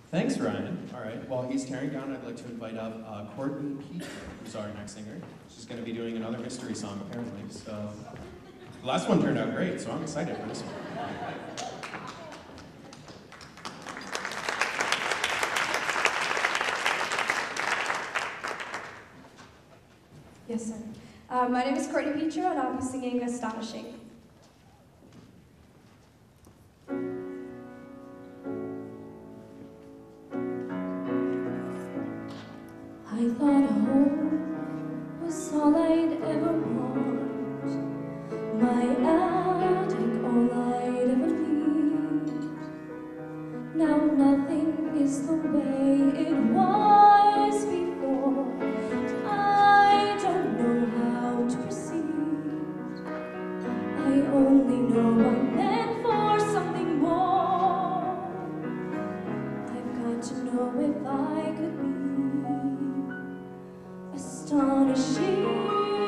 Thanks, Ryan. All right, while he's tearing down, I'd like to invite up Courtney Peach, who's our next singer. She's going to be doing another mystery song, apparently. So the last one turned out great, so I'm excited for this one. Yes, sir. My name is Courtney Petro, and I'll be singing Astonishing. I thought a home was all I'd ever want, my attic all I'd ever need. Now nothing is the way it was before. I don't know how to proceed. I only know I'm meant for something more. I've got to know if I could be astonishing.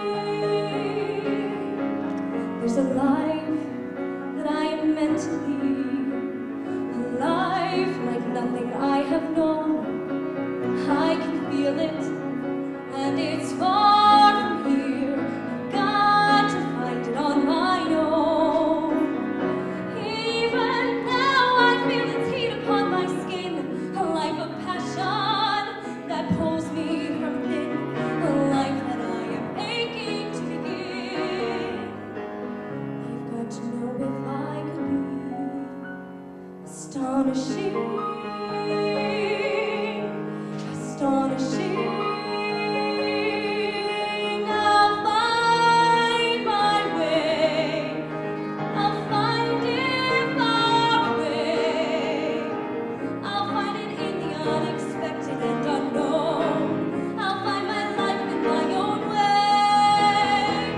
There's a life that I am meant to lead, a life like nothing I have known. I can feel it, and it's far from here. I've got to find it on my own. Even now I feel its heat upon my skin, a life of passion that pulls me from within, a life that I am aching to begin. I've got to know if I could be astonishing. Astonishing. I'll find my way. I'll find it far away. I'll find it in the unexpected and unknown. I'll find my life in my own way.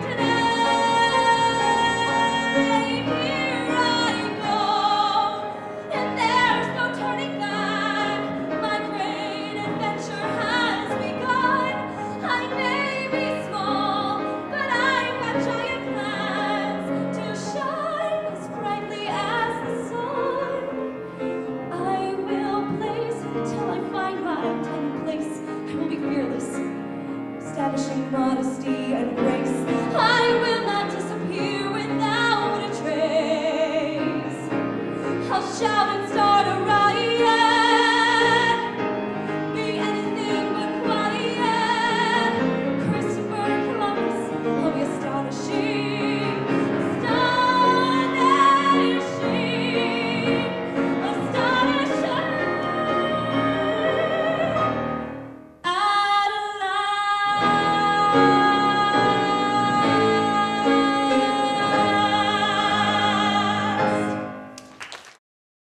Today, here I go, and there's no turning back. My great adventure has begun. I may be small, but I've got giant plans to shine as brightly as the sun. I will blaze until I find my time and place. I will be fearless, establishing modesty and